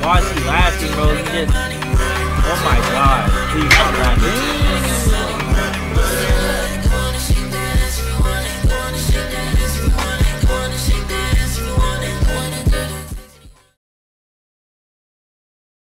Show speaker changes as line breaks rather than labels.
Why is he laughing, bro? He just... Oh my god. Please stop laughing.